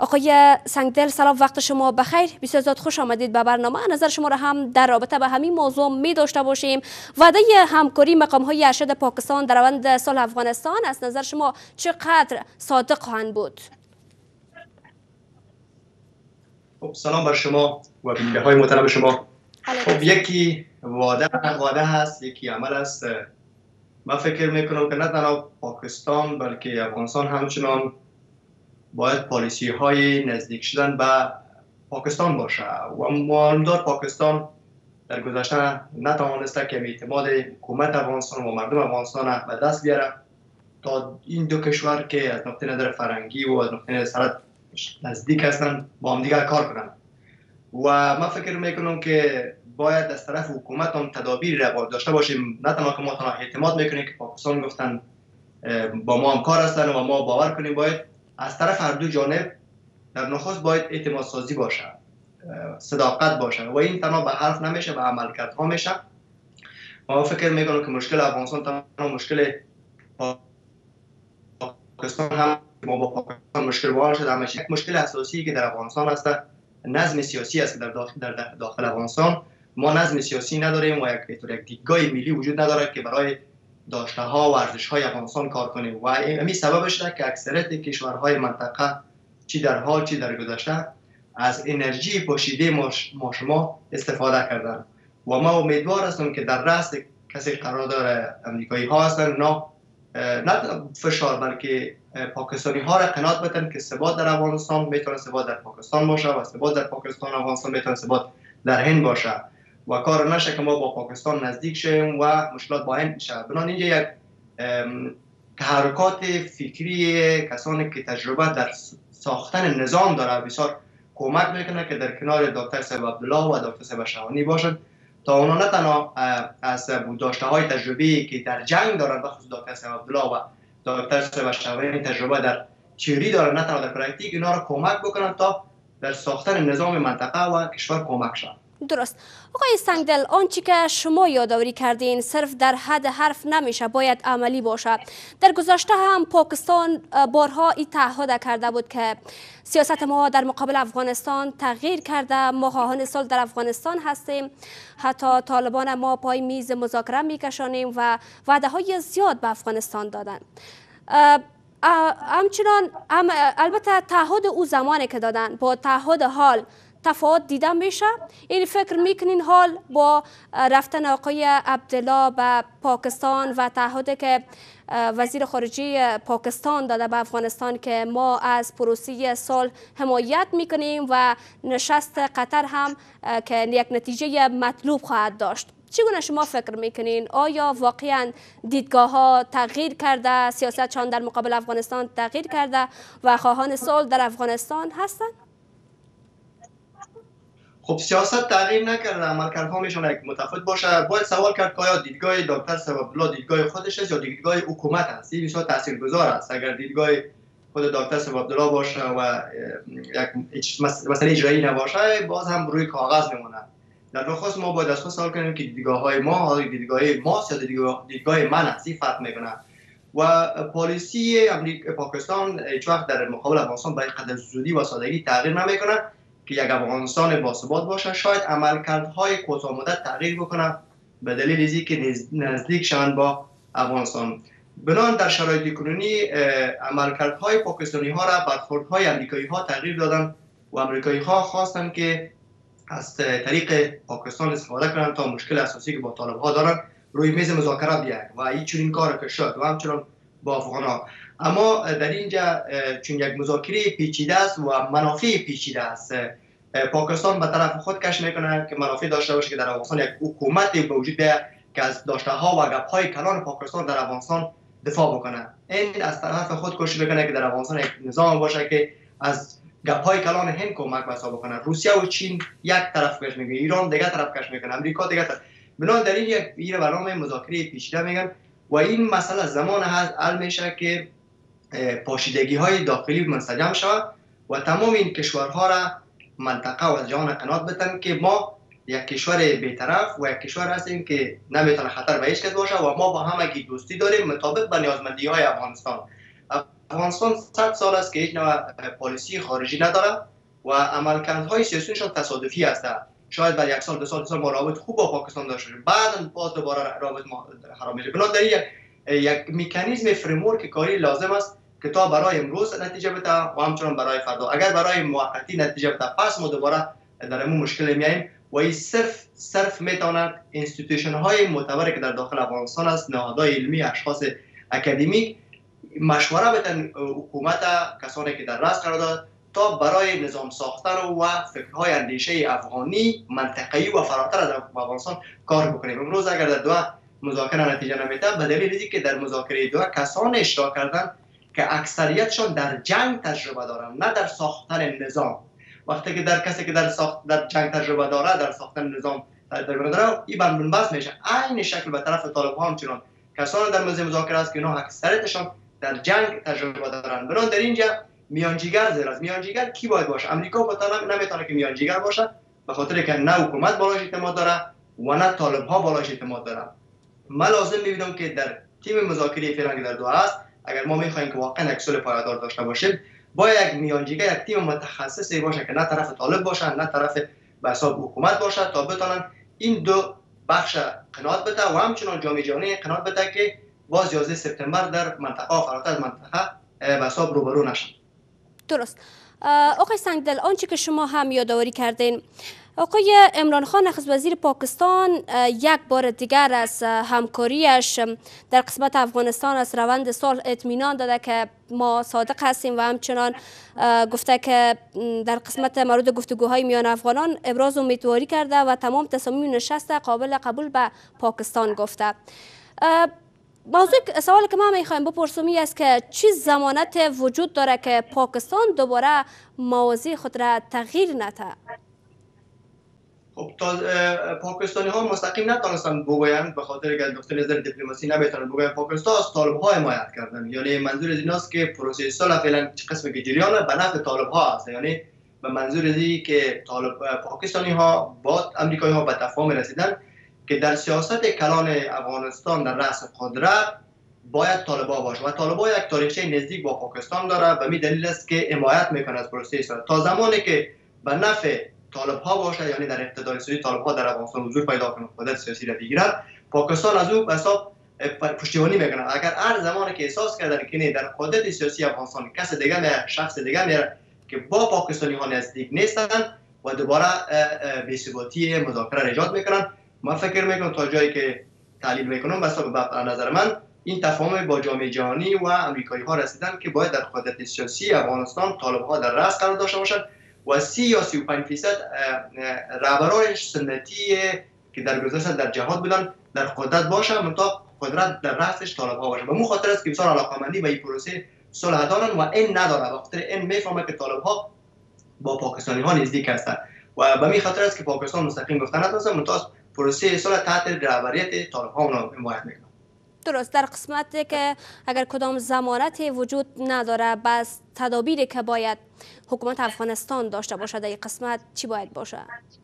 آقای سنگدل سلام، وقت شما بخیر. بسیار زیاد خوش آمدید به برنامه. نظر شما را هم در رابطه به همین موضوع می داشته باشیم. وعده همکاری مقام های ارشد پاکستان در روند صلح افغانستان از نظر شما چقدر صادق خواهند بود؟ سلام بر شما و بیننده های محترم شما. یکی وعده هست، یکی عمل است. من فکر میکنم که نه تنها پاکستان بلکه افغانستان همچنان باید پالیسی های نزدیک شدن به پاکستان باشه و معاملات پاکستان در گذشته نتوانسته که اعتماد حکومت افغانستان و مردم افغانستان به دست بیاره تا این دو کشور که از نقطه نظر فرهنگی و از نقطه نظر نزدیک هستن با هم دیگر کار کنند. و من فکر میکنم که باید از طرف حکومت هم تدابیری را داشته باشیم. نه تنها که ما تنها اعتماد میکنیم که پاکستان گفتن با ما هم کار هستن و ما باور کنیم، باید از طرف هر دو جانب در نخست باید اعتماد سازی باشه، صداقت باشه و این تنها به حرف نمیشه، به عملکردها میشه. ما فکر میکنم که مشکل افغانستان تنها مشکل پاکستان هم ما با پاکستان مشکل وار شده همش یک مشکل اساسی که در افغانستان هست نظم سیاسی است که در داخل افغانستان ما نظم سیاسی نداریم و یک دیدگاه ملی وجود نداره که برای داشته ها و ارزش های افغانستان کار کنیم و همین سبب شده که اکثریت کشورهای منطقه چی در حال چی در گذشته از انرژی پوشیده ما شما استفاده کردن و ما امیدوار هستم که در رأس کسی قرار داره امریکایی ها هستن نه فشار بلکه پاکستانی ها را قناعت بدن که ثبات در افغانستان میتونه ثبات در پاکستان باشه و ثبات در پاکستان افغانستان میتونه ثبات در هند باشه و کار نشه که ما با پاکستان نزدیک شیم و مشکلات با هند میشه. بنابراین اینجا یک تحرکات فکری کسانی که تجربه در ساختن نظام داره بسیار کمک میکنه که در کنار دکتر صاحب عبدالله و دکتر صاحب شوانی باشند تا اونا نه تنها از داشته های تجربی که در جنگ دارن بخصوص دکتر صاحب عبدالله و دکتر صاحب شوانی تجربه در تئوری دارن نه تنها در پرکتیک اینا را کمک بکنن تا در ساختن نظام منطقه و کشور کمک شن. درست. آقای سنگدل، آنچه که شما یادآوری کردین صرف در حد حرف نمیشه، باید عملی باشد. در گذشته هم پاکستان بارها این تعهد کرده بود که سیاست ما در مقابل افغانستان تغییر کرده، ما خواهان صلح در افغانستان هستیم، حتی طالبان ما پای میز مذاکره میکشانیم و وعده های زیاد به افغانستان دادن. همچنان البته تعهد او زمانی که دادن با تعهد حال تفاوت دیده میشه. این فکر میکنین حال با رفتن آقای عبدالله به پاکستان و تعهدی که وزیر خارجه پاکستان داده به افغانستان که ما از پروسه صلح حمایت میکنیم و نشست قطر هم که یک نتیجه مطلوب خواهد داشت، چگونه شما فکر میکنین؟ آیا واقعا دیدگاه ها تغییر کرده، سیاستشان در مقابل افغانستان تغییر کرده و خواهان صلح در افغانستان هستند؟ خب سیاست تغییر نکرده، عملکردها میشونه یک متفاوت باشه. باید سوال کرد که آیا دیدگاه دکتر صاحب عبدالله دیدگاه خودش است یا دیدگاه حکومت است؟ این بسیار تاثیرگذار است. اگر دیدگاه خود دکتر صاحب عبدالله باشه و یک مسئله اجرایی نباشه باز هم روی کاغذ میمونه. در نخست ما باید از خود سوال کنیم که دیدگاه های ما آیا دیدگاه ماست یا دیدگاه من است؟ این فرق میکنه و پالیسی پاکستان هیچ وقت در مقابل افغانستان به قدر زودی و سادگی تغییر نمیکنه که یک افغانستان باثبات باشه. شاید عملکردهای کوتاه مدت تغییر بکنه به دلیل اینکه که نزدیک شوند با افغانستان. بنابراین در شرایط کنونی عملکردهای پاکستانی ها را برخوردهای امریکایی ها تغییر دادن و امریکایی ها خواستن که از طریق پاکستان استفاده کنند تا مشکل اساسی که با طالب ها دارن روی میز مذاکره بیاید و این چنین کار که شد و همچنان با افغان ها. اما در اینجا چون یک مذاکره پیچیده است و منافع پیچیده است، پاکستان به طرف خود کش میکنه که منافع داشته باشه که در افغانستان یک حکومت به وجود بیاید که از داشته ها و گپ های کلان پاکستان در افغانستان دفاع بکنه. این از طرف خود کوشش میکنه که در افغانستان یک نظام باشه که از گپ های کلان هند کمک بسا بکنه. روسیه و چین یک طرف کش میکنه، ایران دیگه طرف کش میکنه، امریکا دیگه طرف. بنابراین در این یک برنامه مذاکره پیچیده میگن و این مسئله زمان هست حل میشه که پاشیدگی های داخلی منسجم شود و تمام این کشورها را منطقه و جهان قناعت بدن که ما یک کشور بی‌طرف و یک کشور هستیم که نمیتونه خطر به هیچ کس باشه و ما با همگی دوستی داریم مطابق به نیازمندی های افغانستان. افغانستان 100 سال است که هیچ نوع پالیسی خارجی نداره و عملکردهای سیاسیشون تصادفی است. شاید بعد یک سال دو سال ما رابط خوب با پاکستان داشته باشیم، بعدا باز دوباره رابط ما خراب میشه. بنابراین یک مکانیزم فریمورک کاری لازم است که تا برای امروز نتیجه بده و همچنان برای فردا. اگر برای موقتی نتیجه بده پس ما دوباره در این مشکل میایم و این صرف میتواند اینستیتوشن های معتبری که در داخل افغانستان است، نهادهای علمی، اشخاص اکادمیک مشوره بدن حکومت، کسانی که در رأس قرار دارند تا برای نظام ساختن و فکرهای اندیشه افغانی منطقه‌ای و فراتر از افغانستان کار بکنیم. امروز اگر در دو مذاکره نتیجه نمیده به دلیل اینکه که در مذاکره دو کسان اشتراک کردن که اکثریتشان در جنگ تجربه دارند، نه در ساختن نظام. وقتی که کسی که در جنگ تجربه داره، در ساختن نظام تجربه داره، این بنبست میشه. عین شکل به طرف طالبان همچنان کسان در موضوع مذاکره است که اینا اکثریتشان در جنگ تجربه دارند. بنابراین در اینجا میانجیگر زیر است. میانجیگر کی باید باشه؟ امریکا نمیتونه که میانجیگر باشه، به خاطر که نه حکومت بالاش اعتماد داره و نه طالب ها بالاش اعتماد دارن. من لازم میبینم که در تیم مذاکره فعلا که در دوحه است، اگر ما میخوایم که واقعا یک صلح پایدار داشته باشیم، باید یک میانجیگر، یک تیم متخصصی باشه که نه طرف طالب باشه نه طرف به حساب حکومت باشه، تا بتونن این دو بخش قناعت بده و همچنان جامعه جهانی قناعت بده که باز 11 سپتامبر در منطقه و فراتر از منطقه به حساب روبرو نشن. درست. آقای سنگدل، آنچه که شما هم یادآوری کردین، آقای عمران خان نخست وزیر پاکستان یک بار دیگر از همکاریش در قسمت افغانستان از روند صلح اطمینان داده که ما صادق هستیم و همچنان گفته که در قسمت مورد گفتگوهای میان افغانان ابراز امیدواری کرده و تمام تصامیم نشست قابل قبول به پاکستان گفته. سوالی که ما میخوایم بپرسیم است که چی ضمانت وجود داره که پاکستان دوباره موازی خود را تغییر نده؟ خب تا پاکستانی ها مستقیم نتونستن بگویند، به خاطر که دفتر نظر دیپلماسی نمیتونن بگویند پاکستان از طالب ها حمایت کردن. یعنی منظور از ایناست که پروسه صلح فعلا قسمی که جریان به نفع طالب ها است. یعنی به منظور از این که پاکستانی ها با امریکایی ها به تفاهم رسیدن که در سیاست کلان افغانستان در رأس قدرت باید طالبان باشه و طالبان یک تاریخچه نزدیک با پاکستان داره. به می دلیل است که حمایت میکنه از پروسه صلح تا زمانی که به نفع طالب ها باشه، یعنی در اقتدار سیاسی طالب ها در افغانستان حضور پیدا کنه، قدرت سیاسی را بگیرد، پاکستان از او به حساب پشتیبانی میکنه. اگر هر زمانی که احساس کردن که نه در قدرت سیاسی افغانستان کس دیگه میره، شخص دیگه میره که با پاکستانی ها نزدیک نیستن و دوباره بی‌ثباتی مذاکره را ایجاد میکنن. من فکر میکنم تا جایی که تحلیل میکنم به نظر من این تفاهم با جامعه جهانی و امریکایی ها رسیدن که باید در قدرت سیاسی افغانستان طالب ها در رأس قرار داشته باشند و 30 یا 35% رهبران سنتی که در گذشته در جهاد بودن در قدرت باشه، منتها قدرت در رأسش طالب ها باشه. به مو خاطر است که بسیار علاقه‌مندی به این پروسه صلح دارن و این نداره، به خاطر این میفهمه که طالب ها با پاکستانی ها نزدیک هستند و به می خاطر است که پاکستان مستقیم گفتن نتونسته، منتها پروسه صلح تحت رهبریت طالب ها اونها حمایت میکنه. درست. در قسمتی که اگر کدام ضمانتی وجود نداره، بس تدابیری که باید حکومت افغانستان داشته باشه در این قسمت چی باید باشه؟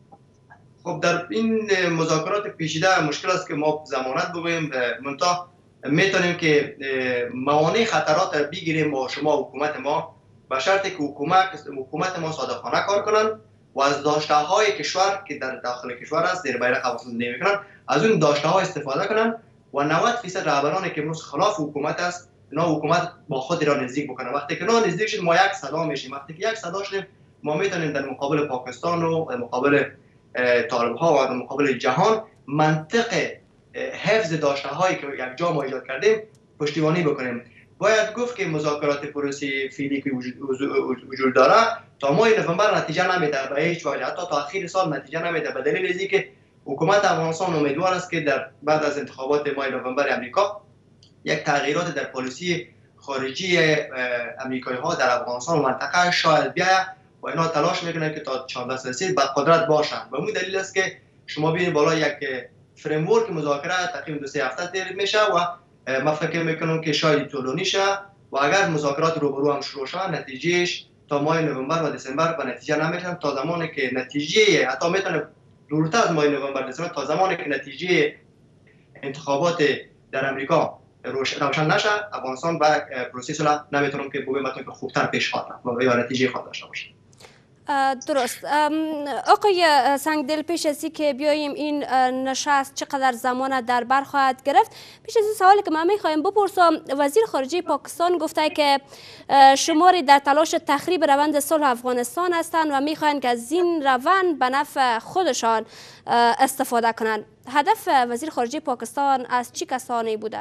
خب در این مذاکرات پیچیده مشکل است که ما ضمانت بگوییم، منتها میتونیم که موانع خطرات را بگیریم با شما حکومت ما، به شرطی که حکومت ما صادقانه کار کنن و از داشته های کشور که در داخل کشور است زیر بیرق افغانستان زندگی میکنن از اون داشته ها استفاده کنن و 90% رهبرانی که امروز خلاف حکومت است اینا حکومت با خود را نزدیک بکنه. وقتی که اینا نزدیک شد ما یک صدا میشیم، وقتی که یک صدا شدیم ما میتونیم در مقابل پاکستان و در مقابل طالب ها و در مقابل جهان منطق حفظ داشته هایی که یک جا ما ایجاد کردیم پشتیبانی بکنیم. باید گفت که مذاکرات پروسی فعلی که وجود داره تا ماه نوامبر نتیجه نمیده، به هیچ وجه حتی تا اخیر سال نتیجه نمیده، به دلیل اینکه حکومت افغانستان امیدوار است که در بعد از انتخابات ماه نوامبر امریکا یک تغییرات در پالیسی خارجی امریکایی ها در افغانستان و منطقه شاید بیاید و اینا تلاش میکنن که تا 14 سال به قدرت باشن. به همین دلیل است که شما ببینید بالا یک فریم ورک مذاکره تقریبا 2-3 هفته طی میشه و من فکر میکنم که شاید طولانی شه و اگر مذاکرات روبرو هم شروع شه نتیجهش تا ماه نوامبر و دسامبر به نتیجه نمیرسن، تا زمانی که نتیجه حتی میتونه دورتر از ماه نوامبر دسامبر تا زمانی که نتیجه انتخابات در امریکا روشن نشه، افغانستان و پروسه صلح نمیتونم که بگویم که خوبتر پیش خواهد رفت یا نتیجه خواهد داشته باشه. درست. آقای سنگدل، پیش از که بیاییم این نشست چقدر زمان در بر خواهد گرفت، پیش از این سوالی که من میخوایم بپرسم، وزیر خارجه پاکستان گفته که شماری در تلاش تخریب روند صلح افغانستان هستند و میخواهند که از این روند به نفع خودشان استفاده کنند. هدف وزیر خارجه پاکستان از چه کسانی بوده؟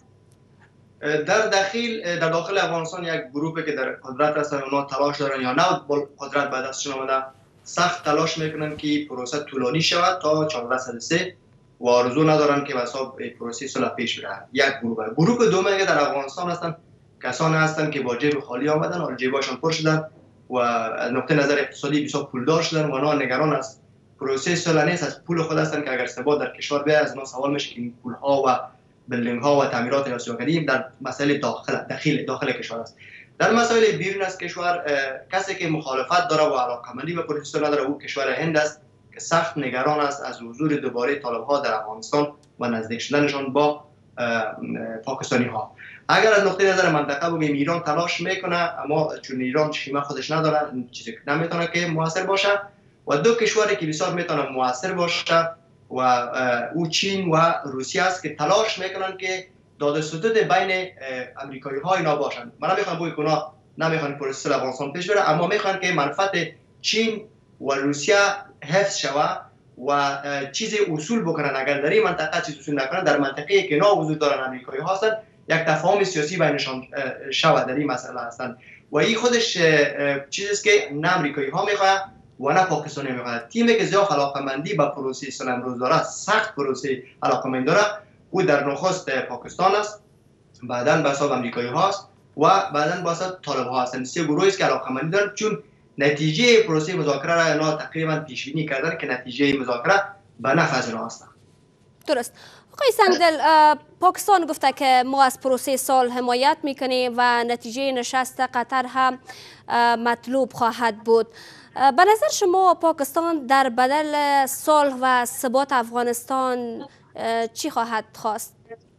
در داخل افغانستان یک گروهی که در قدرت هستن، اونا تلاش دارن یا نه قدرت به دستشون آمده، سخت تلاش میکنن که پروسه طولانی شود تا 1403 و آرزو ندارن که واسه پروسه صلح پیش بره. یک گروه دوم که در افغانستان هستن کسانی هستن که با جیب خالی آمدن و جیباشون پر شدن و از نقطه نظر اقتصادی بسیار پولدار شدن و اونا نگران از پروسه صلح نیست، از پول خود هستن که اگر ثبات در کشور بیاید از اونا سوال میشه که این پول ها و بلدینگ ها و تعمیرات رسیدگی در مسائل داخل کشور است. در مسائل بیرون از کشور کسی که مخالفت داره و علاقمندی به پروسه صلح نداره او کشور هند است که سخت نگران است از حضور دوباره طالب ها در افغانستان و نزدیک شدنشان با پاکستانی ها. اگر از نقطه نظر منطقه بگیم ایران تلاش میکنه، اما چون ایران شیمه خودش نداره چیزی نمیتونه که موثر باشه و دو کشوری که بسیار میتونه موثر باشه و او چین و روسیه است که تلاش میکنن که داد ستد بین امریکایی ها اینا باشن. من نمیخوام بگم که اونا نمیخوان پروسه صلح افغانستان پیش بره، اما میخوان که منفعت چین و روسیه حفظ شود و چیزی اصول بکنن. اگر در این منطقه چیز اصول نکنن، در منطقه که اینا حضور دارن امریکایی ها هستن، یک تفاهم سیاسی بینشان شود در این مسئله هستن و این خودش چیزی است که نه امریکایی ها میخواد و نه پاکستانی میخواد. تیمی که زیاد علاقمندی به پروسه صلح امروز داره، سخت پروسه علاقمندی داره، او در نخست پاکستان است، بعداً به حساب امریکایی هاست و بعداً به حساب طالب ها هستند. سه گروهی است که علاقمندی دارند، چون نتیجه پروسه مذاکره را اینا تقریبا پیش بینی کردن که نتیجه مذاکره به نفع از اینا هست. درست. آقای سنگدل، پاکستان گفته که ما از پروسه صلح حمایت میکنیم و نتیجه نشست قطر هم مطلوب خواهد بود. به نظر شما پاکستان در بدل صلح و ثبات افغانستان چی خواهد خواست؟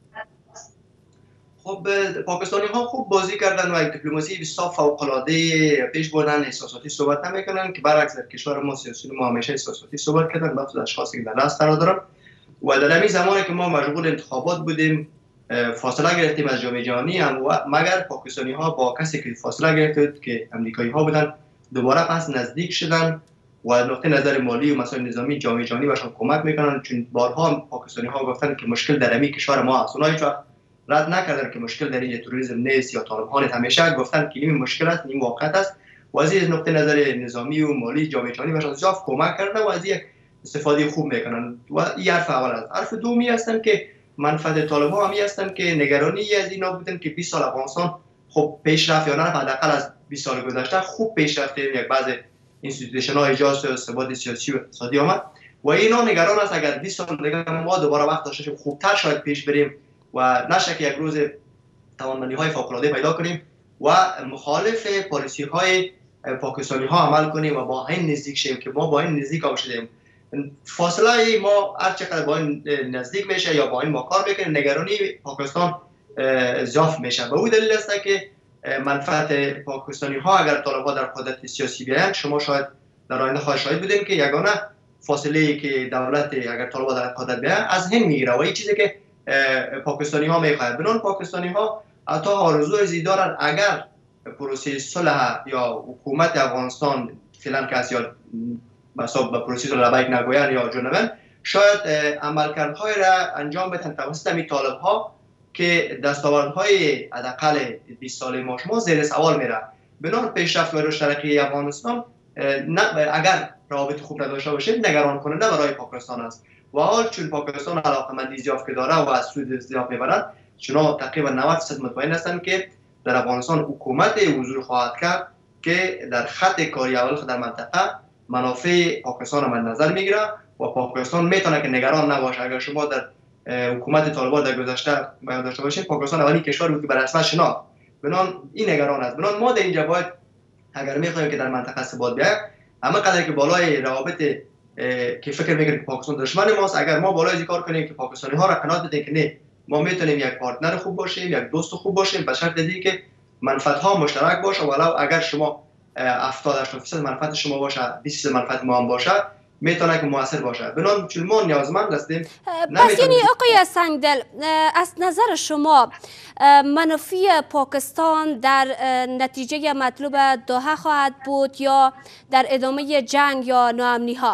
خب پاکستانی ها خوب بازی کردن و دیپلماسی بسیار فوق العاده پیش بردن، احساساتی صحبت نمیکنن که برعکس در کشور ما سیاسیون ما همیشه احساساتی صحبت کردن، بخصوص اشخاصی که در دست قرار دارن و در همین زمانی که ما مشغول انتخابات بودیم فاصله گرفتیم از جامعه جهانی هم و مگر پاکستانی ها با کسی که فاصله گرفت که امریکایی ها بودن دوباره پس نزدیک شدن و از نقطه نظر مالی و مسائل نظامی جامعه جهانی بهشون کمک میکنن، چون بارها پاکستانی ها گفتن که مشکل در همین کشور ما هست. اونها هیچ وقت رد نکردن که مشکل در این تروریسم نیست یا طالب ها نیست، همیشه گفتن که این مشکل است، این واقعیت است و از این نقطه نظر نظامی و مالی جامعه جهانی بهشون زیاد کمک کرده و از یک استفاده خوب میکنن و این حرف اول است. حرف دومی هستن که منفعت طالب ها همی هستن که نگرانی از اینا بودن که 20 سال افغانستان خب پیش رفت یا نه، حداقل از 20 سال گذشته خوب پیش رفته، یک بعض اینستیتوشن ها ایجاد شد، ثبات سیاسی و اقتصادی آمد و اینا نگران است اگر 20 سال دیگه ما دوباره وقت داشته باشیم خوبتر شاید پیش بریم و نشه که یک روز توانمندی های فوق العاده پیدا کنیم و مخالف پالیسی های پاکستانی ها عمل کنیم و با این نزدیک شیم که ما با این نزدیک شدیم. فاصله ما هر چقدر با این نزدیک میشه یا با این ما کار میکنیم، نگرانی پاکستان زیاد میشه. به اون دلیل است که منفعت پاکستانی ها اگر طالب ها در قدرت سیاسی بیایند، شما شاید در آینده خواهد شاهد بودیم که یگانه فاصله ای که دولت اگر طالب ها در قدرت بیایند از هند میگیره و این چیزی که پاکستانی ها میخواهند. بنان پاکستانی ها حتی آرزوی زی دارند اگر پروسه صلح یا حکومت افغانستان فعلا کس یا مثلا با پروسه صلح لبیک نگویند یا جنبن، شاید عملکردهای را انجام بدن توسط همین طالب ها که دستاوردهای حداقل 20 ساله ما شما زیر سوال میره. بنابر پیشرفت و رشد ترقی افغانستان اگر روابط خوب نداشته باشه نگران کننده برای پاکستان است و حال چون پاکستان علاقمندی زیاد که داره و از سود زیاد میبرند، چون تقریبا 90% مطمئن هستند که در افغانستان حکومت حضور خواهد کرد که در خط کاری اول در منطقه منافع پاکستان من نظر میگیره و پاکستان میتونه که نگران نباشه. اگر شما در حکومت طالبان در گذشته بیان داشته باشید، پاکستان اولین کشوری بود که به رسمیت شناخت. بنان این نگران است. بنان ما در اینجا باید اگر میخوایم که در منطقه ثبات بیاید، اما قدر که بالای روابط که فکر میکنیم که پاکستان دشمن ماست، اگر ما بالای کار کنیم که پاکستانی ها را قناعت بدیم که نه ما میتونیم یک پارتنر خوب باشیم، یک دوست خوب باشیم، به شرط که منفعت ها مشترک باشه. ولو اگر شما 70-80% منفعت شما باشه، 20% منفعت ما هم باشه، میتونه که موثر باشه. بنابراین چون ما نیازمند هستیم. پس یعنی آقای سنگدل، از نظر شما منافع پاکستان در نتیجه مطلوب دوحه خواهد بود یا در ادامه جنگ یا ناامنی ها؟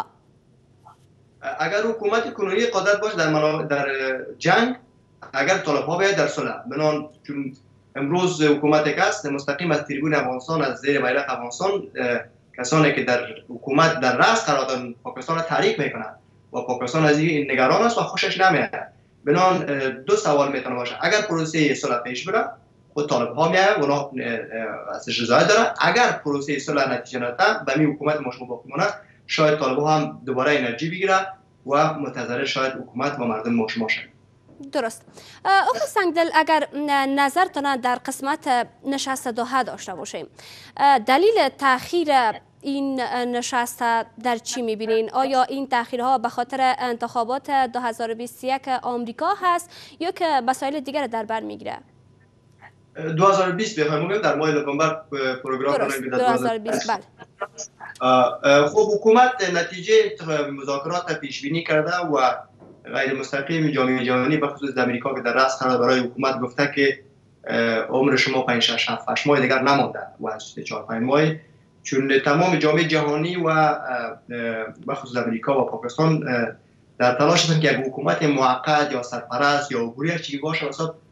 اگر حکومت کنونی قدرت باشه در جنگ، اگر طالب ها بیاید در صلح، بنابراین چون امروز حکومت که است مستقیم از تریبون افغانستان، از زیر بیرق افغانستان، کسانی که در حکومت در رأس قرار دارن پاکستان را تحریک میکنند و پاکستان از این نگران است و خوشش نمیاد. بنابراین دو سوال میتونه باشه. اگر پروسه صلح پیش بره، خود طالب ها میاد و اونا از رضایت دارن. اگر پروسه صلح نتیجه نده، به می حکومت ما شما باقی مونه، شاید طالب ها هم دوباره انرژی بگیره و منتظر شاید حکومت و مردم ما شما شد. درست. آقای سنگدل، اگر نظرتان در قسمت نشست دوحه داشته باشیم، دلیل تأخیر این نشست در چی میبینین؟ آیا این تأخیرها به خاطر انتخابات 2021 آمریکا هست یا که مسائل دیگر در بر میگیره؟ 2020 بخوایم بگیم در ماه نوامبر پروگرام درست. 2020 بله. خب حکومت نتیجه مذاکرات پیش بینی کرده و غیر مستقیم جامعه جهانی به خصوص امریکا که در رأس قرار برای حکومت گفته که عمر شما 5-6 ماه دیگر نمانده و 4-5 ماه، چون تمام جامعه جهانی و به خصوص امریکا و پاکستان در تلاش هستند که یک حکومت موقت یا سرپرست یا عبوری هر چیزی باشه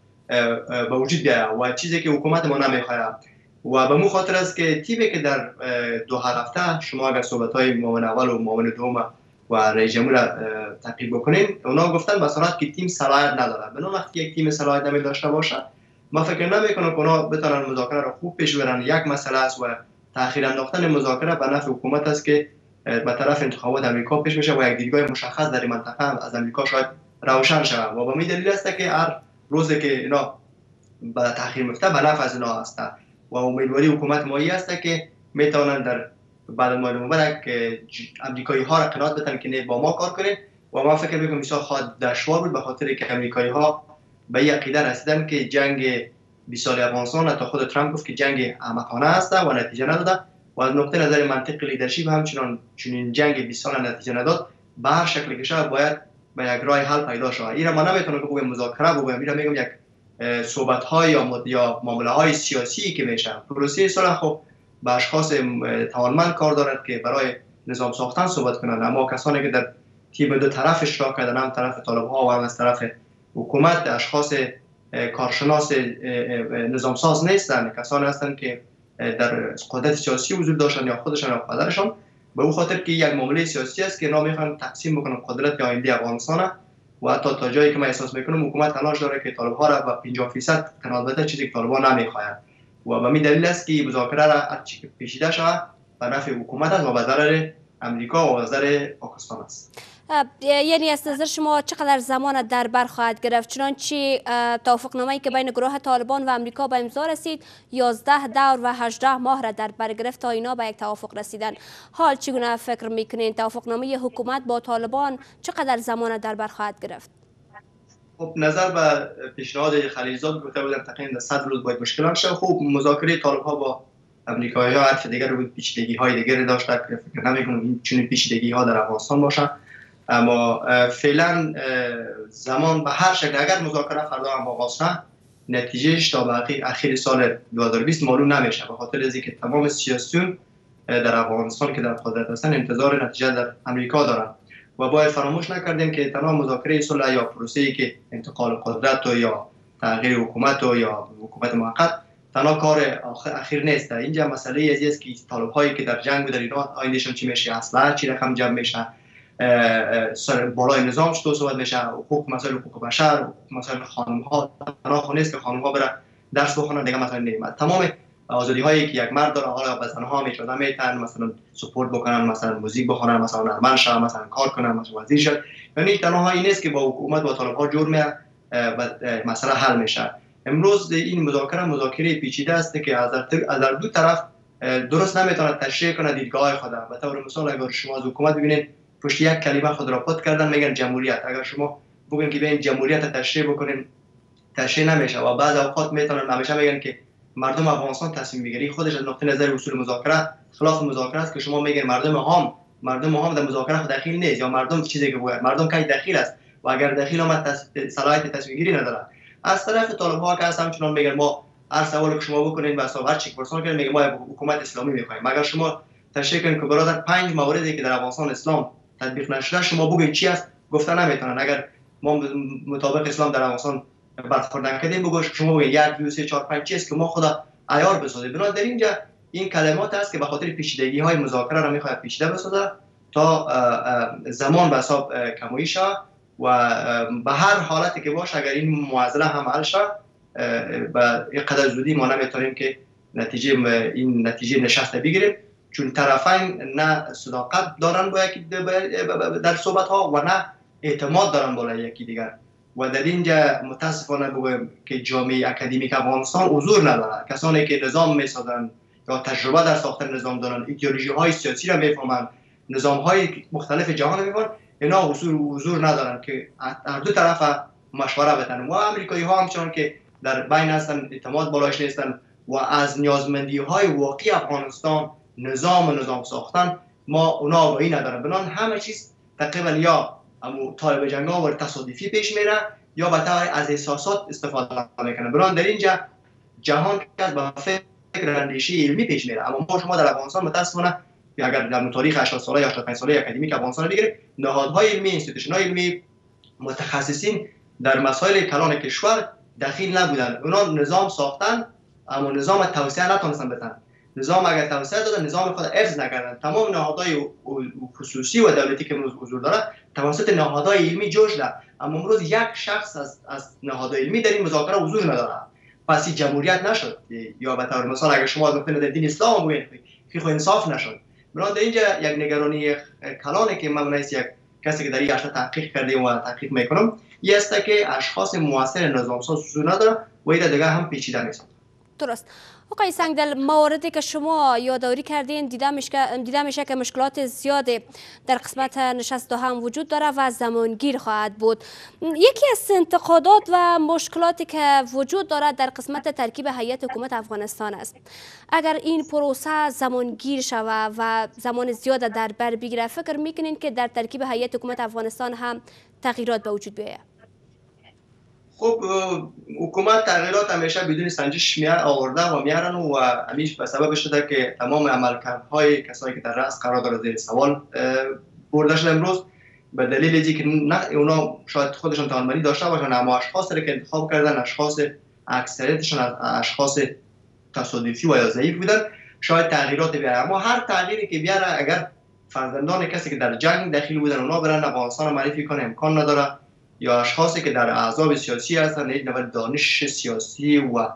به وجود بیاید و چیزی که حکومت ما نمیخواد. و به مو خاطر است که تیمی که در دوحه رفته، شما اگر صحبت‌های معاون اول و معاون دوم و رئیس جمهور را تعقیب بکنین، اونا گفتن به صورت که تیم صلاحیت نداره. بنابراین وقتی یک تیم صلاحیت نمی‌داشته باشه، ما فکر نمی‌کنم که اونا بتونن مذاکره را خوب پیش ببرن. یک مسئله است و تأخیر انداختن مذاکره به نفع حکومت است که به طرف انتخابات امریکا پیش بشه و یک دیدگاه مشخص در این منطقه از امریکا شاید روشن شود و به این دلیل است که هر روزی که اینا به تأخیر میفته به نفع از اینا است و امیدواری حکومت مایی است که میتونن در بعد از ماه نوامبر که امریکایی ها را قناعت بدن که نه با ما کار کنید و ما فکر میکنم بسیار خواهد دشوار بود به خاطر که امریکایی ها به یک عقیده رسیدن که جنگ 20 سال افغانستان، حتی خود ترامپ گفت که جنگ احمقانه است و نتیجه نداده و از نقطه نظر منطق لیدرشپ همچنان چون جنگ 20 سال نتیجه نداد، به هر شکلی که شود باید به یک راه حل پیدا شود. این را ما نمیتونم که بگم مذاکره بگم، این را میگم یک صحبت های یا معامله های سیاسی که میشه. پروسه صلح خب به اشخاص توانمند کار دارد که برای نظام ساختن صحبت کنند، اما کسانی که در تیم دو طرف اشتراک کردن، هم طرف طالب ها و هم از طرف حکومت، اشخاص کارشناس نظام ساز نیستند، کسانی هستند که در قدرت سیاسی حضور داشتن یا خودشان یا پدرشان، به او خاطر که یک معامله سیاسی است که اینا میخوان تقسیم بکنن قدرت آینده افغانستان و حتی تا جایی که من احساس میکنم حکومت تلاش داره که طالب ها را به 50% قناعت بده، چیزی که طالبان نمیخواهند و به این دلیل است که مذاکره را هرچی پیچیده شود به نفع حکومت است و به ضرر امریکا و به ضرر پاکستان است. یعنی از نظر شما چقدر زمان در بر خواهد گرفت؟ چنانچه توافقنامه‌ای که بین گروه طالبان و امریکا به امضا رسید 11 دور و 18 ماه را در بر گرفت تا اینا به یک توافق رسیدن. حال چگونه فکر میکنین توافقنامه حکومت با طالبان چقدر زمان در بر خواهد گرفت؟ خب نظر به پیشنهاد خلیلزاد گفته بودم تقریبا 100 روز باید مشکل شه. خب مذاکره طالب‌ها با امریکایی‌ها حرف دیگر بود، پیچیدگی‌های دیگری داشت که فکر نمی‌کنم این چنین پیچیدگی‌ها در افغانستان باشه، اما فعلا زمان به هر شکل اگر مذاکره فردا هم آغاز شه نتیجهش تا به اخیر سال 2020 معلوم نمیشه، به خاطر از اینکه تمام سیاسیون در افغانستان که در قدرت هستن انتظار نتیجه در امریکا دارن و باید فراموش نکردیم که تنها مذاکره صلح یا پروسه‌ای که انتقال قدرت و یا تغییر حکومت و یا حکومت موقت تنها کار اخیر نیست. اینجا مسئله ازی است که طالب‌هایی که در جنگ بودن اینا آیندهشون چی میشه، اسلحه چی رقم جمع میشه، بالای نظام چطور صحبت میشه، حقوق مسائل حقوق بشر، حقوق مسائل خانم ها، تنها نیست که خانم ها برن درس بخونن دیگه مثلا نمیاد. تمام آزادی هایی که یک مرد داره حالا به زنها میشدن میتونن مثلا سپورت بکنن، مثلا موزیک بخونن، مثلا نرمن شن، مثلا کار کنن، مثلا وزیر شن. یعنی تنها این نیست که با حکومت با طالب ها جور میاد مسئله حل میشه. امروز این مذاکره پیچیده است که از دو طرف درست نمیتونه تشریح کنه دیدگاه خود. به طور مثال اگر شما از حکومت ببینید پشت یک کلمه خود را پات کردن میگن جمهوریت، اگر شما بگین که بیاین جمهوریت تشریح بکنین تشریح نمیشه و بعض اوقات میتونن همیشه میگن که مردم افغانستان تصمیم بگیری خودش از نقطه نظر اصول مذاکره خلاف مذاکره است که شما میگین مردم هم در مذاکره خود دخیل نیست یا مردم چیزی که باید مردم کی دخیل است و اگر دخیل آمد صلاحیت تصمیم گیری نداره. از طرف طالب ها که هستن چنان میگن ما هر سوالی که شما بکنین و هر چی پرسان کنین میگن ما حکومت اسلامی میخوایم. مگر شما تشریح کنین که برادر 5 موردی که در افغانستان اسلام تطبیق نشده شما بگین چی است گفته نمیتونن. اگر ما مطابق اسلام در افغانستان برخورد نکردیم بگوش شما بگین 1 2 3 4 5 چی است که ما خدا عیار بسازیم. بنا در اینجا این کلمات است که به خاطر پیچیدگی های مذاکره را میخواد پیچیده بسازه تا زمان به حساب کمایی شه و به هر حالتی که باشه اگر این معضله هم حل شه به اینقدر زودی ما نمیتونیم که نتیجه نشسته بگیریم چون طرفین نه صداقت دارن با یکی در صحبت ها و نه اعتماد دارن با یکی دیگر و در اینجا متاسفانه بگویم که جامعه اکادمیک افغانستان حضور نداره. کسانی که نظام میسازن یا تجربه در ساختن نظام دارن ایدئولوژی های سیاسی را میفهمن نظام های مختلف جهان میفهمن اینا حضور ندارن که هر دو طرف مشوره بدن و امریکایی ها همچنان که در بین هستن اعتماد بالایش نیستن و از نیازمندی های واقعی افغانستان نظام ساختن ما اونا آگاهی ندارن. بنان همه چیز تقریبا یا طالب جنگا و تصادفی پیش میره یا به طور از احساسات استفاده میکنه. بنان در اینجا جهان که با فکر اندیشه علمی پیش میره اما شما در افغانستان متاسفانه اگر در تاریخ 80 ساله یا 85 ساله اکادمیک افغانستان بگیرید نهادهای علمی اینستیتوشن‌های علمی متخصصین در مسائل کلان کشور دخیل نبودن. اونا نظام ساختن اما نظام توسعه نتونستن بدن. نظام اگر توسعه دادن نظام خود حفظ نکردن. تمام نهادهای خصوصی و دولتی که امروز حضور داره توسط نهادهای علمی جوش شده اما امروز یک شخص از نهادهای علمی در این مذاکره حضور نداره. پس این جمهوریت نشد یا به طور مثال اگر شما از نقطه نظر دین اسلام بگویید که خو انصاف نشد. بنابراین در اینجا یک نگرانی کلانه که من یک کسی که در این اشیا تحقیق کردیم و تحقیق میکنم این است که اشخاص موثر نظام ساز حضور نداره و این دیگه هم پیچیده نیست. درست. آقای سنگدل مواردی که شما یادآوری کردین دیده میشه که مشکلات زیادی در قسمت نشست هم وجود داره و زمانگیر خواهد بود. یکی از انتقادات و مشکلاتی که وجود دارد در قسمت ترکیب هیئت حکومت افغانستان است. اگر این پروسه زمانگیر شود و زمان زیاد در بر بگیره فکر میکنین که در ترکیب هیئت حکومت افغانستان هم تغییرات به وجود بیاید؟ خب حکومت تغییرات همیشه بدون سنجش آورده و میارن و همیشه به سبب شده که تمام عملکردهای کسایی که در رأس قرار داره زیر سوال برده شده امروز به دلیل اینکه نه اونا شاید خودشون توانمندی داشته باشن اما اشخاصی که انتخاب کردن اشخاص اکثریتشون اشخاص تصادفی و یا ضعیف بودن شاید تغییرات بیاره. اما هر تغییری که بیاره اگر فرزندان کسی که در جنگ داخل بودن اونا برن افغانستان معرفی کنه امکان نداره یا اشخاصی که در احزاب سیاسی هستند یک نوع دانش سیاسی و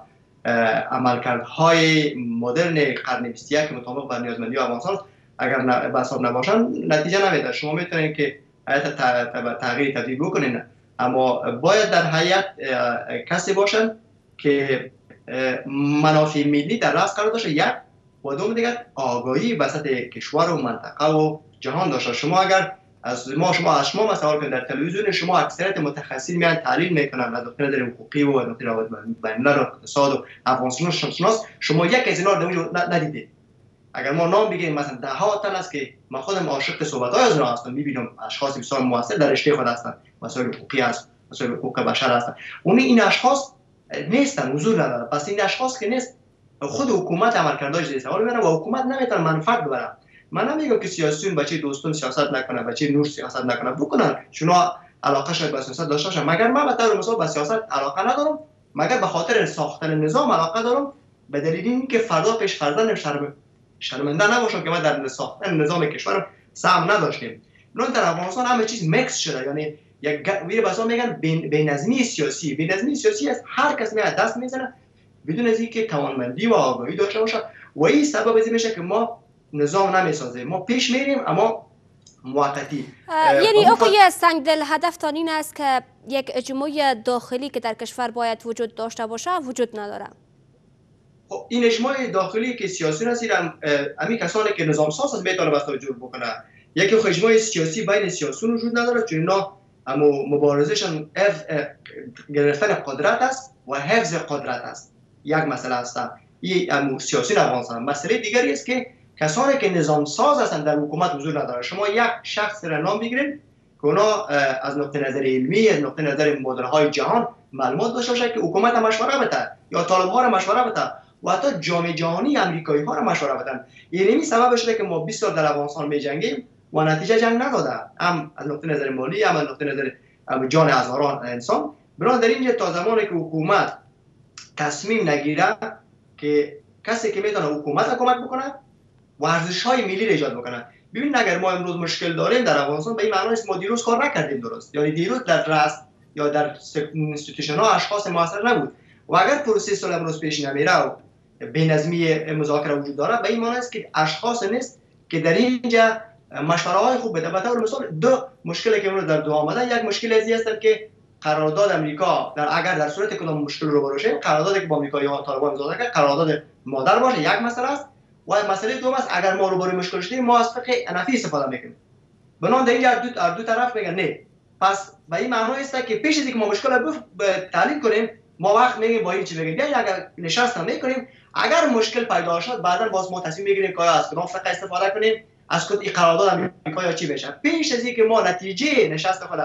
عملکردهای مدرن قرن 21 که مطابق با نیازمندی افغانستان اگر به حساب نباشن نتیجه نمیده. شما میتونید که هیئت تغییر تدوین بکنین اما باید در هیئت کسی باشن که منافع ملی در رأس قرار داشته یک و دوم دیگر آگاهی وسط کشور و منطقه و جهان داشته. شما اگر از شما سوال کنید در تلویزیون شما اکثریت متخصصین میان تحلیل میکنن از نظر حقوقی و نظر روابط بین الملل و اقتصاد و افغانستان شناس شما یک از اینا رو ندیدید. اگر ما نام بگیم مثلا ده ها تن است که من خودم عاشق صحبت‌های از اونها هستم میبینم اشخاص بسیار موثر در رشته خود هستن مسائل حقوقی است مسائل حقوق بشر هستن این اشخاص نیستن حضور ندارن. پس این اشخاص که نیست خود حکومت عملکردش زیر سوال میبره و حکومت نمیتونه منفعت ببره. من نمیگم که سیاسیون بچه دوستان سیاست نکنه بچه نور سیاست نکنه بکنن چون علاقه شاید به سیاست داشته باشن مگر من به طور مثال به سیاست علاقه ندارم مگر به خاطر ساختن نظام علاقه دارم به دلیل اینکه فردا پیش فرزندم شرمنده نباشم که ما در ساختن نظام کشورم سهم نداشتیم. الان در افغانستان همه چیز میکس شده یعنی یک ویره بسا میگن بی‌نظمی سیاسی است. هر کس میاد دست میزنه بدون از اینکه توانمندی و آگاهی داشته باشه و این سبب از این میشه که ما نظام نمیسازیم ما پیش میریم اما موقتی. یعنی آقای سنگدل هدفتان این است که یک اجماع داخلی که در کشور باید وجود داشته باشه وجود نداره. خب این اجماع داخلی که سیاسی هستن همین کسانی که نظام ساز میتونه بس توجه بکنه. یکی اجماع سیاسی بین سیاسیون وجود نداره چون اینا اما مبارزشان گرفتن قدرت است و حفظ قدرت است. یک مسئله است. این سیاسی افغانستان. مسئله دیگری است که کسانی که نظام ساز هستند در حکومت حضور نداره. شما یک شخص را نام بگیرید که اونا از نقطه نظر علمی، از نقطه نظر مدل های جهان معلومات داشته باشه که حکومت مشوره بده یا طالب ها را مشوره بده و حتی جامعه جهانی امریکایی ها را مشوره بدن. این سبب شده که ما 20 سال در افغانستان می‌جنگیم و نتیجه جنگ نداده، هم از نقطه نظر مالی، هم از نقطه نظر جان هزاران انسان. بنابراین در اینجا تا زمانی که حکومت تصمیم نگیره که کسی که میتونه حکومت کمک بکنه و ارزش‌های ملی را ایجاد بکنه. ببین اگر ما امروز مشکل داریم در افغانستان به این معنی است ما دیروز کار نکردیم درست، یعنی دیروز در رأس یا در اینستیتوشن ها اشخاص موثر نبود و اگر پروسه سال امروز پیش نمیره و بی‌نظمی مذاکره وجود داره به این معنی است که اشخاص نیست که در اینجا مشوره های خوب بده. به طور مثال دو مشکلی که امروز در دو آمده، یک مشکل ازی هستند که قرارداد امریکا اگر در صورت کدام مشکل رو باشه قراردادی که با امریکا یا طالبان امضا کرده قرارداد مادر باشه، یک مسئله است. و مسئله دوم است اگر ما رو برای مشکل شدیم ما از فقه حنفی استفاده میکنیم. بنابراین در اینجا دو طرف میگن نه. پس به این معنی است که پیش از اینکه ما مشکل رو تحلیل کنیم ما وقت میگیم با این چی بگیم، یعنی اگر نشست هم میکنیم اگر مشکل پیدا شد بعدا باز ما تصمیم میگیریم که از کدام فقه استفاده کنیم، از کدام قرارداد امریکا یا چی بشه. پیش از اینکه ما نتیجه نشست خود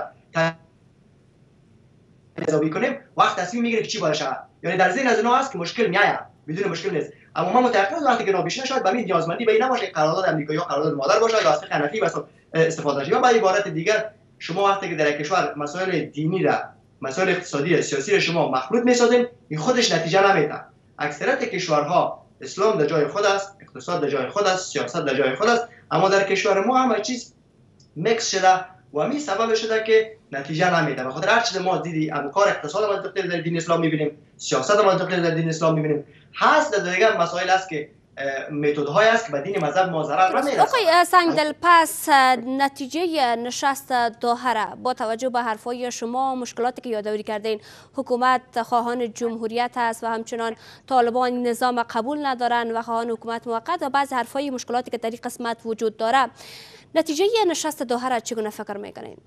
حسابی کنیم وقت تصمیم میگیریم که چی باشه. یعنی در ذهن از اینا هست که مشکل میاد، بدون مشکل نیست. اما ما متأکد وقتی که نابیشنه شاید به این نیازمندی به این نباشه قرارداد امریکا یا قرارداد مادر باشه یا از فقه حنفی بس استفاده شه. یا به عبارت دیگر شما وقتی که در کشور مسائل دینی را، مسائل اقتصادی سیاسی را شما مخلوط میسازین، این خودش نتیجه نمیده. اکثریت کشورها اسلام در جای خود است، اقتصاد در جای خود است، سیاست در جای خود است، اما در کشور ما همه چیز میکس شده و همین سبب شده که نتیجه نمیده. به خاطر هر چیز ما دیدی کار اقتصاد منطقی در دین اسلام میبینیم، سیاست منطقی در دین اسلام میبینیم، هست در دیگر مسائل است که متدهای است که به دین مذهب ما ضرر نمیرسه. آقای سنگدل، پس نتیجه نشست دوحه را با توجه به حرفای شما، مشکلاتی که یادآوری کردین، حکومت خواهان جمهوریت است و همچنان طالبان نظام قبول ندارن و خواهان حکومت موقت و بعض حرفای مشکلاتی که در این قسمت وجود داره، نتیجه نشست دوحه را چگونه فکر میکنین؟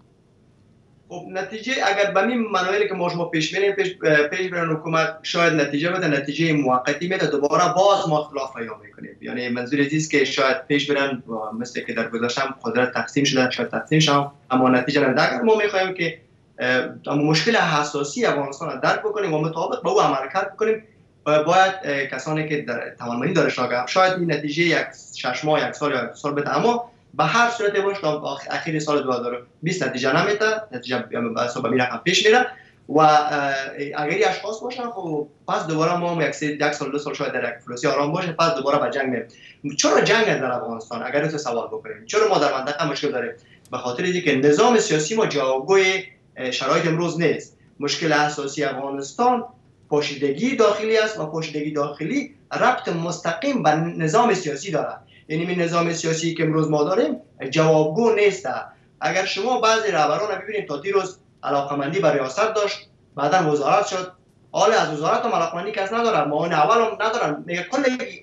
خب نتیجه اگر به این منویلی که ما شما پیش بریم پیش برن حکومت شاید نتیجه بده، نتیجه موقتی میده، دوباره باز ما خلاف پیدا میکنیم. یعنی منظور است که شاید پیش برن مثل که در گذشته قدرت تقسیم شده، شاید تقسیم شد اما نتیجه نمیده. اگر ما میخوایم که مشکل حساسی افغانستان را درک بکنیم و مطابق با او عملکرد بکنیم باید کسانی که در توانمندی دارن شاید این نتیجه یک 6 ماه، یک سال یا 2 سال بده، اما به هر صورت باشه تا اخیر سال 2020 نتیجه نمیده، نتیجه به حساب این رقم پیش میره و اگر اشخاص باشن خب پس دوباره ما یک سال 2 سال شاید در یک فلوسی آرام باشه، پس دوباره به جنگ میریم. چرا جنگ در افغانستان؟ اگر تو سوال بکنیم چرا ما در منطقه مشکل داریم؟ به خاطر اینکه نظام سیاسی ما جوابگوی شرایط امروز نیست. مشکل اساسی افغانستان پوشیدگی داخلی است و پوشیدگی داخلی ربط مستقیم به نظام سیاسی دارد. یعنی این نظام سیاسی که امروز ما داریم جوابگو نیست. اگر شما بعضی رهبران رو ببینید تا دیروز علاقمندی به ریاست داشت، بعدا وزارت شد، حال از وزارت هم علاقمندی کس نداره، معاون اول هم ندارن، میگه کل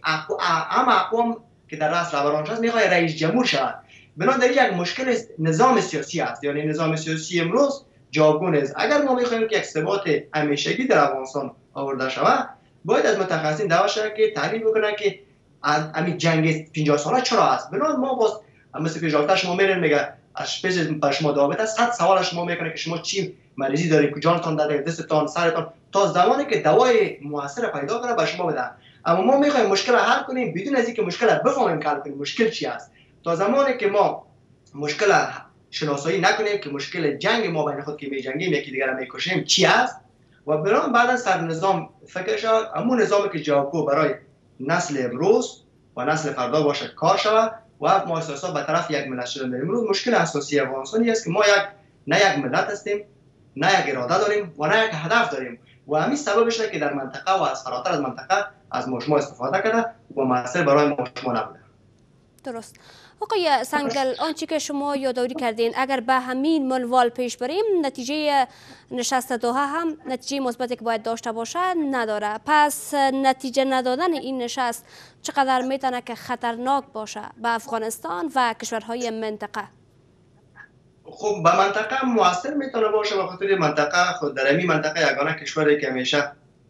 اقوام که در رأس رهبرانش هست میخواد رئیس جمهور شود. بنابراین در یک مشکل نظام سیاسی است. یعنی نظام سیاسی امروز جوابگو نیست. اگر ما میخوایم که یک ثبات همیشگی در افغانستان آورده شود باید از متخصصین دعوت شود که تحلیل بکنن که همین جنگ 50 ساله چرا است. بنابراین ما باز مثل که جالتر شما میرین میگه از پیش بر شما دعوت است، 100 سوال شما میکنه که شما چی مریضی دارید، کجاتون داده، دستتون، سرتون، تا زمانی که دوای موثر پیدا کنه به شما بده. اما ما میخوایم مشکل رو حل کنیم بدون از اینکه مشکل رو بفهمیم که حل کنیم مشکل چی است. تا زمانی که ما مشکل شناسایی نکنیم که مشکل جنگ ما بین خود که میجنگیم یکی دیگر رو میکشیم چی است و برام بعدا سر نظام فکر شود، اما نظامی که جوابگو برای نسل امروز و نسل فردا باشه کار شود و ما اساسا به طرف یک ملت شدن. امروز مشکل اساسی افغانستانی است که ما نه یک ملت هستیم، نه یک اراده داریم و نه یک هدف داریم و همین سبب شده که در منطقه و از فراتر از منطقه از ما شما استفاده کرده و موثر برای ما شما نبوده. درست. آقای سنگدل، آنچه که شما یادآوری کردین اگر به همین منوال پیش بریم نتیجه نشست دوحه هم نتیجه مثبتی که باید داشته باشه نداره. پس نتیجه ندادن این نشست چقدر میتونه که خطرناک باشه به افغانستان و کشورهای منطقه؟ خب به منطقه موثر میتونه باشه، به خاطر منطقه خود در این منطقه یگانه کشوری که همیشه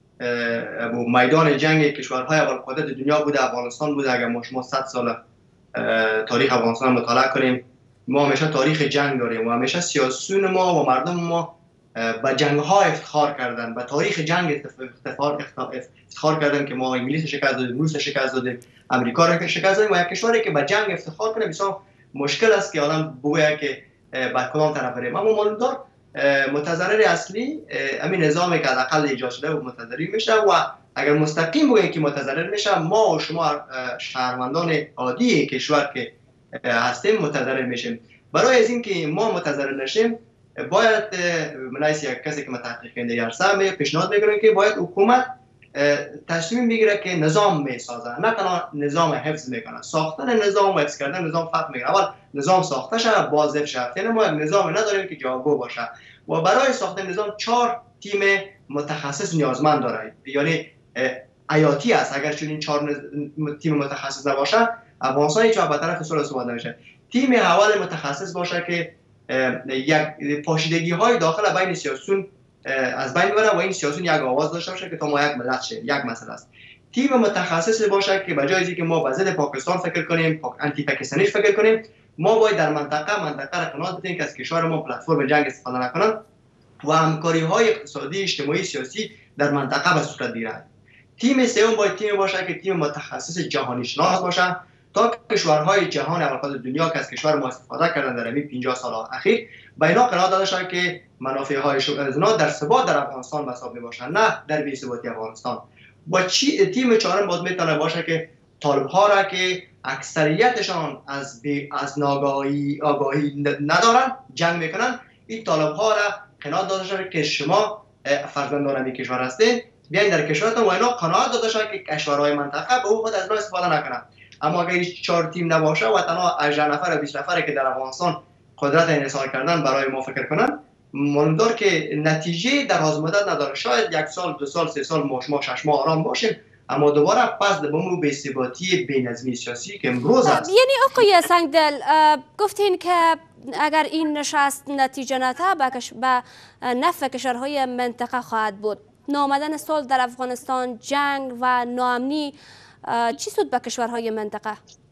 میدان جنگ کشورهای ابوالقدرت دنیا بوده افغانستان بوده. اگر ما شما 100 سال تاریخ افغانستان مطالعه کنیم، ما همیشه تاریخ جنگ داریم و همیشه سیاسیون ما و مردم ما به جنگ ها افتخار کردن، به تاریخ جنگ افتخار کردن که ما انگلیس شکست دادیم، روس شکست دادیم، امریکا را شکست دادیم. و یک کشوری که به جنگ افتخار کنه بسیار مشکل است که الان بگوید که به کدام طرف بریم. اما معلوم دار متضرر اصلی همین نظامی که حداقل ایجاد شده و متضرر میشه و اگر مستقیم بگوییم که متضرر میشه، ما و شما شهروندان عادی کشور که هستیم متضرر میشیم. برای از اینکه ما متضرر نشیم باید منایس یک کسی که متحقق کننده یارسه پیشنهاد میکنه که باید حکومت تصمیم بگیره که نظام میسازه، نه تنها نظام حفظ میکنه. ساختن نظام و حفظ کردن نظام فرق میکنه. اول نظام ساخته شه باز حفظ شه. یعنی ما یک نظام نداریم که جوابگو باشه و برای ساختن نظام 4 تیم متخصص نیازمند داره. یعنی حیاتی است. اگر چنین 4 تیم متخصص نباشه افغانستان هیچ وقت به طرف صلح ثبات نمیشه. تیم اول متخصص باشه که یک پاشیدگی های داخل بین سیاسیون از بین ببره و این سیاسیون یک آواز داشته باشه که تا ما یک ملت شه. یک مسئله است. تیم متخصص باشه که بجای اینکه ما به ضد پاکستان فکر کنیم، آنتی پاکستانی فکر کنیم، ما باید در منطقه را قناعت بدیم که از کشور ما پلتفرم جنگ استفاده نکنن و همکاری های اقتصادی، اجتماعی، سیاسی در منطقه به صورت بگیرد. تیم سوم باید تیم باشه که تیم متخصص جهانی شناس باشه تا کشورهای جهان ابوالقدرت دنیا که از کشور ما استفاده کردن در همین 50 سال اخیر به اینا قناعت داده شده که منافع های اینا در ثبات در افغانستان حساب میباشن، نه در بی‌ثباتی افغانستان. با تیم چهارم باید میتونه باشه که طالب ها را که اکثریتشان از آگاهی ندارن جنگ میکنن، این طالب ها را قناعت داده شده که شما فرزندان همین کشور هستین، بیاین در کشورتون و اینا قناعت داده شده که کشورهای منطقه به او خود از اینا استفاده نکنن. اما اگر 4 تیم نباشه و تنها 18 نفر و 20 نفر که در افغانستان قدرت انحصار کردن برای ما فکر کنن، معلوم دار که نتیجه در مدت نداره. شاید 1 سال 2 سال 3 سال ما 6 ماه آرام باشیم، اما دوباره پس به مو بی‌ثباتی بی‌نظمی سیاسی که امروز است. یعنی آقای سنگدل گفتین که اگر این نشست نتیجه نده به نفع کشورهای منطقه خواهد بود. نامدن صلح در افغانستان، جنگ و ناامنی چی سود به کشورهای منطقه؟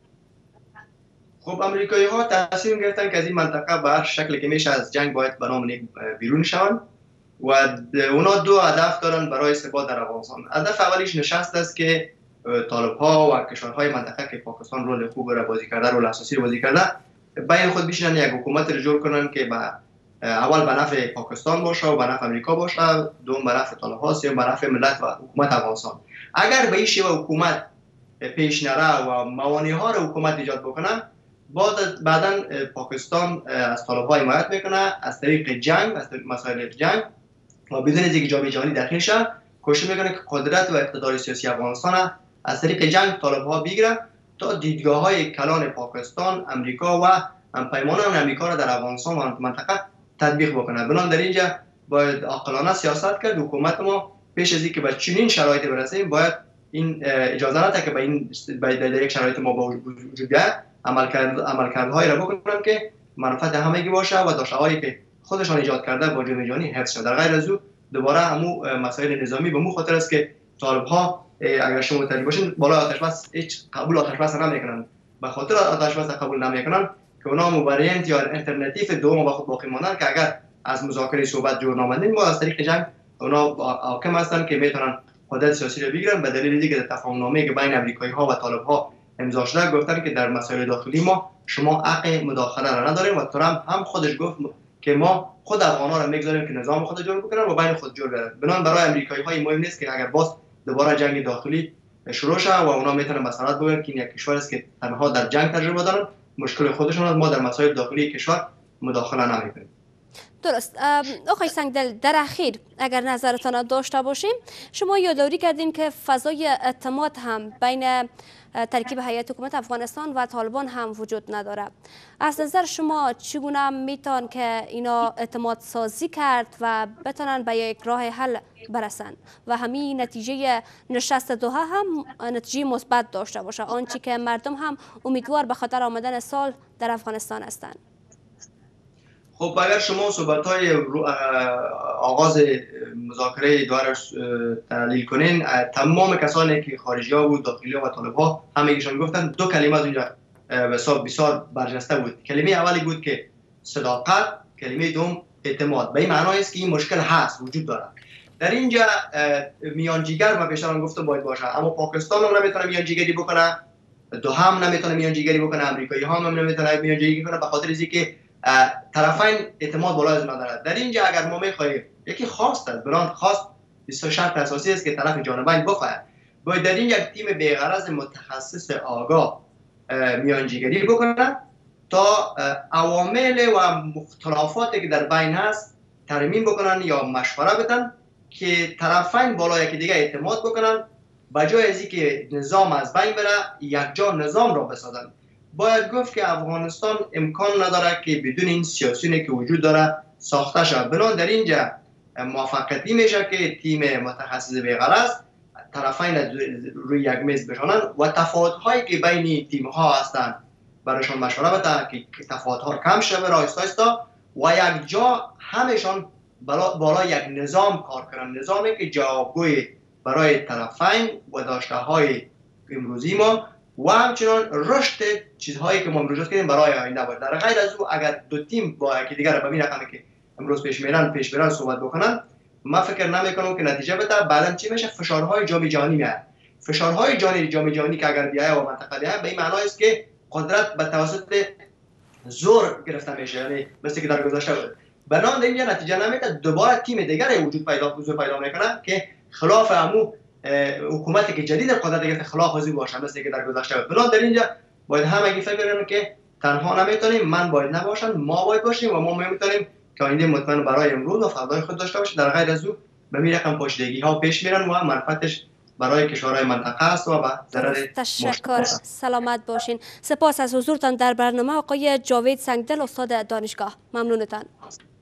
خب امریکایی ها تصمیم گرفتن که از این منطقه به هر شکلی که میشه از جنگ باید به نام بیرون شوند و اونا 2 هدف دارن برای ثبات در افغانستان. هدف اولیش نشست است که طالب ها و کشورهای منطقه که پاکستان رول خوب را بازی کرده، رول اساسی را بازی کرده، بین خود بشینن یک حکومت را جور کنن که اول به نفع پاکستان باشه و به نفع امریکا باشه، دوم به نفع طالب ها، سوم به نفع ملت و حکومت افغانستان. اگر به این شیوه حکومت پیش نره و موانع ها را حکومت ایجاد بکنه، بعداً پاکستان از طالب ها حمایت میکنه از طریق جنگ، از طریق مسائل جنگ و بدون از اینکه جامعه جهانی دخیل شه کوشش میکنه که قدرت و اقتدار سیاسی افغانستان از طریق جنگ طالب ها بگیره تا دیدگاه های کلان پاکستان، امریکا و همپیمانان امریکا را در افغانستان و منطقه تطبیق بکنه. بنابراین در اینجا باید عاقلانه سیاست کرد. حکومت ما پیش از اینکه به چنین شرایطی برسیم باید این اجازه نده که به این در یک شرایط ما با وجود بیاد عملکردهای را بکنن که منفعت همگی باشه و داشته‌هایی که خودشان ایجاد کرده با جامعه جهانی حفظ شود. در غیر از او دوباره همو مسائل نظامی به مو خاطر است که طالب ها اگر شما متوجه باشین بالا آتش بس هیچ قبول آتش بس نمیکنن. به خاطر آتش بس قبول نمیکنن که اونا موارنت یا الټرناتیو دوم با خود باقی ماندن که اگر از مذاکره صحبت جور نامدین ما از طریق جنگ اونا حاکم هستن که میتونن قدرت سیاسی رو بگیرن. به دلیل اینکه در تفاهم‌نامه که بین امریکایی ها و طالب ها امضا شده گفتن که در مسائل داخلی ما شما حق مداخله را نداریم و ترامپ هم خودش گفت که ما خود افغانا را میگذاریم که نظام خود جور بکنن و بین خود جور بیارن. بنابراین برای امریکایی ها مهم نیست که اگر باز دوباره جنگ داخلی شروع شه و اونا میتونن مسئلات بگیرن که این یک کشور است که تنها در جنگ تجربه دارن، مشکل خودشون است، ما در مسائل داخلی کشور مداخله نمیکنیم. درست. آقای سنگدل در اخیر اگر نظرتان داشته باشیم، شما یادآوری کردین که فضای اعتماد هم بین ترکیب هیئت حکومت افغانستان و طالبان هم وجود نداره. از نظر شما چگونه میتون که اینا اعتماد سازی کرد و بتونن به یک راه حل برسن و همین نتیجه نشست دوحه هم نتیجه مثبت داشته باشه، آنچه که مردم هم امیدوار به خاطر آمدن صلح در افغانستان هستند؟ خب اگر شما صحبت‌های آغاز مذاکره دوار تحلیل کنین، تمام کسانی که خارجی ها بود، داخلی ها و طالب ها همگیشان گفتن دو کلمه از اونجا بسیار برجسته بود. کلمه اولی بود که صداقت، کلمه دوم اعتماد. به این معنی است که این مشکل هست، وجود داره. در اینجا میانجیگر و پیشتر گفتم باید باشه، اما پاکستان هم نمیتونه میانجیگری بکنه، دوحه نمیتونه میانجیگری بکنه، امریکایی ها هم نمیتونه میانجیگری کنه، به خاطر اینکه طرفین اعتماد بالای از ندارد. در اینجا اگر ما میخواهیم، یکی خواست است، بران خواست 20 شرط اساسی است که طرف جانبین بخواهد، باید در اینجا تیم بی‌غرض متخصص آگاه میانجیگری بکنه تا عوامل و مختلفاتی که در بین هست ترمیم بکنن یا مشوره بدن که طرفین بالای یکی دیگه اعتماد بکنن، بجای از اینکه نظام از بین بره یکجا نظام را بسازن. باید گفت که افغانستان امکان نداره که بدون این سیاسیونی که وجود داره ساخته شود. بنابراین در اینجا موفقیتی میشه که تیم متخصص بی‌غرض طرفین روی یک میز بشانن و تفاوت‌هایی که بین تیم‌ها هستند برایشان مشوره بده که تفاوت‌ها کم شود آهسته آهسته و یک جا همشان بالای یک نظام کار کنند، نظامی که جوابگوی برای طرفین و داشته‌های امروزی ما و همچنان رشد چیزهایی که ما امروز کردیم برای آینده بود. در غیر از او اگر دو تیم با یکی دیگر به این رقمی که امروز پیش میرن صحبت بکنن، من فکر نمیکنم که نتیجه بده. بعداً چی میشه؟ فشارهای جام جهانی میاد. فشارهای جام جهانی که اگر بیاید و منطقه بیاید، به این معنی است که قدرت به توسط زور گرفته میشه، یعنی مثل که در گذشته بود. بنابراین در اینجا نتیجه نمیده، دوباره تیم دیگری وجود پیدا میکنه که خلاف همو حکومتی که جدید قدرت گرفته خلاف ازی باشه، مثل که در گذشته بود. بنابراین در اینجا باید همگی فکر کنن که تنها نمیتونیم، من باید نباشم، ما باید باشیم و ما میتونیم که آینده مطمئن برای امروز و فردای خود داشته باشیم. در غیر از او به این رقم پاشیدگی ها پیش میرن و منفعتش برای کشورهای منطقه است و به ضرر تشکر، سلامت باشین. سپاس از حضورتان در برنامه آقای جاوید سنگدل، استاد دانشگاه. ممنونتان.